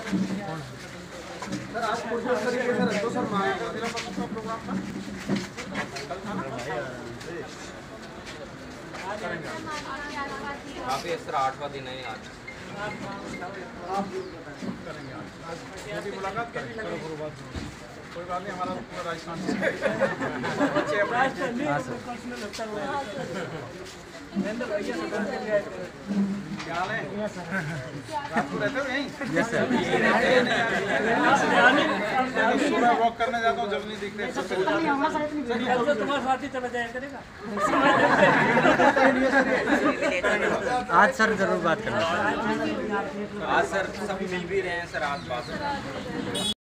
Sir आज पुरजोर तरीके से रख दो सर, मांगेगा जिला परिषद का प्रोग्राम था कल था ना। काफी इस तरह 8वां दिन है आज। आप करेंगे आज मोदी मुलाकात करेंगे। चलो गुरुवार कोई बात नहीं, हमारा पूरा राजस्थान से क्या हाल है? रात को रहते हो यहीं? Yes sir. सुबह वॉक करने जाता हूँ जब नहीं दिखते। तुम्हारे साथ ही चला जाया करेगा। आज सर जरूर बात करना। आज सर सब मिल भी रहे हैं सर, आज बात